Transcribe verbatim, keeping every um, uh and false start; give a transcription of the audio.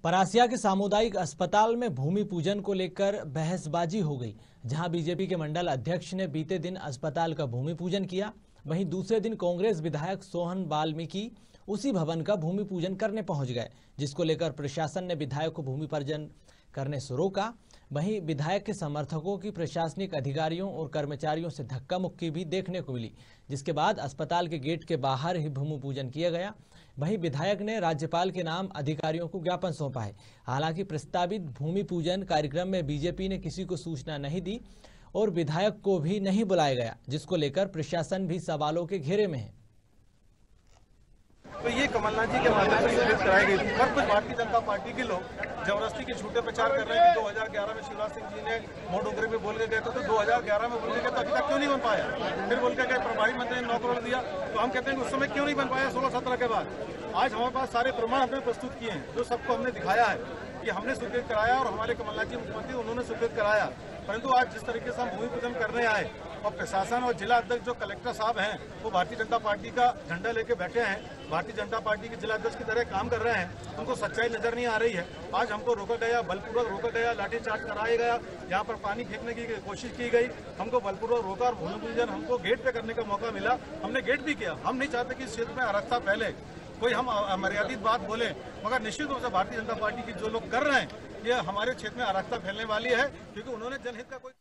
परासिया के सामुदायिक अस्पताल में भूमि पूजन को लेकर बहसबाजी हो गई। जहां बीजेपी के मंडल अध्यक्ष ने बीते दिन अस्पताल का भूमि पूजन किया, वहीं दूसरे दिन कांग्रेस विधायक सोहन वाल्मीकि उसी भवन का भूमि पूजन करने पहुंच गए, जिसको लेकर प्रशासन ने विधायक को भूमि पूजन करने से रोका। वहीं विधायक के समर्थकों की प्रशासनिक अधिकारियों और कर्मचारियों से धक्का मुक्की भी देखने को मिली, जिसके बाद अस्पताल के गेट के बाहर ही भूमि पूजन किया गया। वहीं विधायक ने राज्यपाल के नाम अधिकारियों को ज्ञापन सौंपा है। हालांकि प्रस्तावित भूमि पूजन कार्यक्रम में बीजेपी ने किसी को सूचना नहीं दी और विधायक को भी नहीं बुलाया गया, जिसको लेकर प्रशासन भी सवालों के घेरे में है। तो ये कमलनाथ जी के माध्यम से सूचित कराई गई थी, पर कुछ भारतीय जनता पार्टी के लोग जबरदस्ती के झूठे प्रचार कर रहे हैं कि दो हज़ार ग्यारह में शिवराज सिंह जी ने मोडोगरे में बोल के गए थे, तो दो हज़ार ग्यारह में बोल के गए तो अभी तक क्यों नहीं बन पाया। फिर बोल के गए प्रभारी मंत्री ने नौ करोड़ दिया, तो हम कहते हैं कि उस समय क्यों नहीं बन पाया सोलह सत्रह के बाद। आज हमारे पास सारे प्रमाण हमने प्रस्तुत किए हैं, जो सबको हमने दिखाया है कि हमने स्वीकृत कराया और हमारे कमलनाथ जी मुख्यमंत्री उन्होंने स्वीकृत कराया। परंतु आज जिस तरीके से हम भूमि पूजन करने आए और प्रशासन और जिला अध्यक्ष जो कलेक्टर साहब हैं वो भारतीय जनता पार्टी का झंडा लेके बैठे हैं, भारतीय जनता पार्टी के जिला अध्यक्ष की तरह काम कर रहे हैं, उनको सच्चाई नजर नहीं आ रही है। आज हमको रोका गया, बलपूर्वक रोका गया, लाठीचार्ज कराया गया, यहाँ पर पानी फेंकने की कोशिश की गई, हमको बलपूर्वक रोका और भूमि पूजन हमको गेट पे करने का मौका मिला, हमने गेट भी किया। हम नहीं चाहते कि इस क्षेत्र में अराजकता फैले, कोई हम अमर्यादित बात बोले, मगर निश्चित रूप से भारतीय जनता पार्टी की जो लोग कर रहे हैं ये हमारे क्षेत्र में अराजकता फैलने वाली है, क्योंकि उन्होंने जनहित का कोई